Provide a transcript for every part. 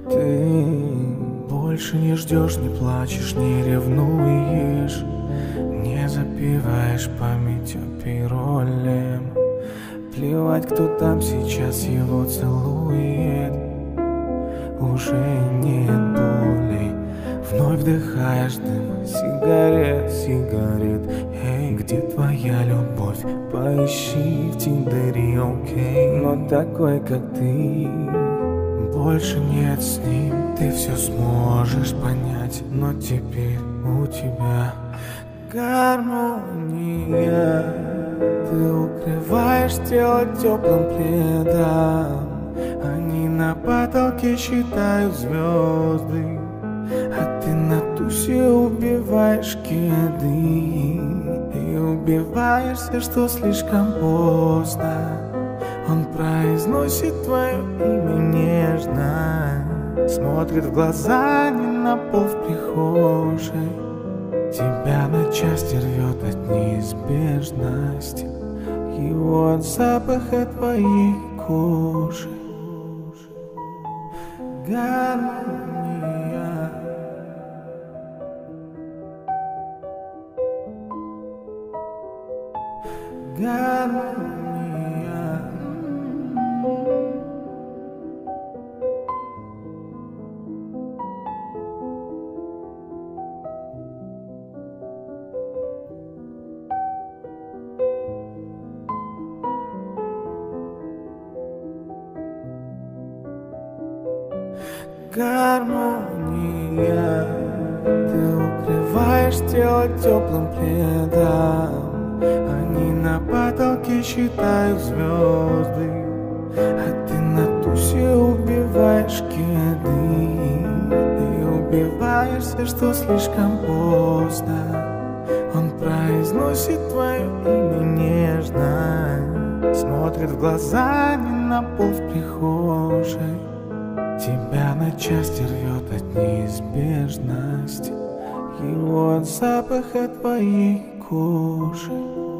Ты больше не ждешь, не плачешь, не ревнуешь, не запиваешь память аперолем. Плевать, кто там сейчас его целует, уже нет боли. Вновь вдыхаешь дым сигарет. Эй, где твоя любовь? Поищи в Тиндере, окей. Но такой, как ты, больше нет с ним. Ты все сможешь понять, но теперь у тебя гармония. Ты укрываешь тело теплым пледом, они на потолке считают звезды, а ты на тусе убиваешь кеды. И убиваешься, что слишком поздно. Он произносит твое имя нежно, смотрит в глаза, не на пол в прихожей. Тебя на части рвет от неизбежности, его от запаха твоей кожи. Гармония. Гармония. Гармония. Ты укрываешь тело теплым пледом, они на потолке считают звезды, а ты на тусе убиваешь кеды. И убиваешься, что слишком поздно. Он произносит твое имя нежно, смотрит в глаза, не на пол в прихожей. Тебя на части рвет от неизбежности, его от запаха твоей кожи.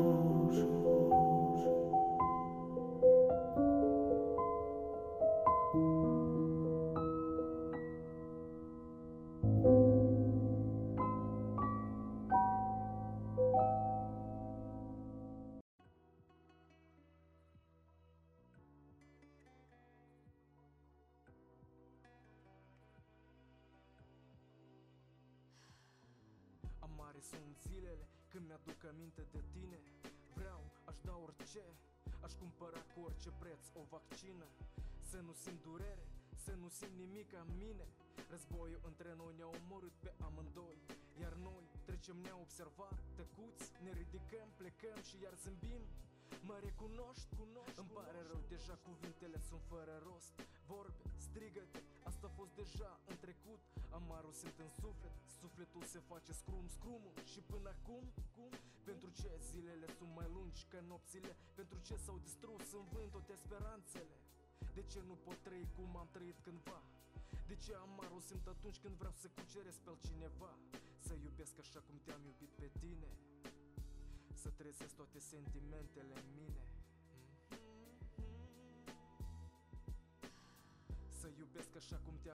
Amare sunt zilele când mi-aduc aminte de tine. Vreau, aș da orice, aș cumpăra cu orice preț o vaccină. Să nu simt durere, să nu simt nimic în mine. Războiul între noi ne-a omorât pe amândoi, iar noi trecem neobservat, tăcuți, ne ridicăm, plecăm și iar zâmbim. Mă recunoști? Îmi pare rău, deja cuvintele sunt fără rost. Vorbe, strigăte, asta a fost deja în trecut. Amarul simt în suflet, sufletul se face scrumul. Și până acum, pentru ce zilele sunt mai lungi ca nopțile? Pentru ce s-au distrus în vânt toate speranțele? De ce nu pot trăi cum am trăit cândva? De ce amarul simt atunci când vreau să cuceresc pe altcineva? Să iubesc așa cum te-am iubit pe tine, să trezesc toate sentimentele în mine. Să iubesc așa cum te-am